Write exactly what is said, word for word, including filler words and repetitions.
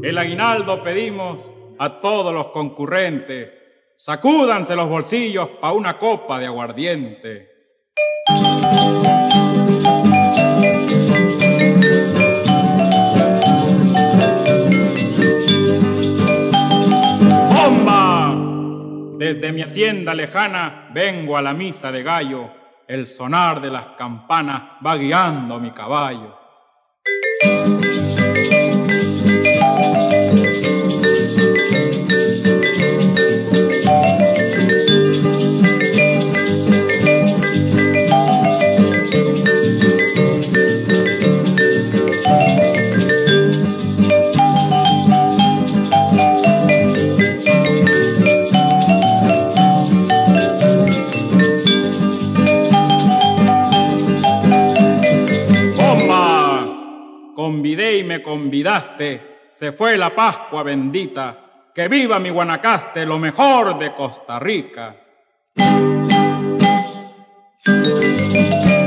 El aguinaldo pedimos a todos los concurrentes. Sacúdanse los bolsillos pa' una copa de aguardiente. ¡Bomba! Desde mi hacienda lejana vengo a la misa de gallo. El sonar de las campanas va guiando mi caballo. Convidé y me convidaste, se fue la Pascua bendita, que viva mi Guanacaste, lo mejor de Costa Rica.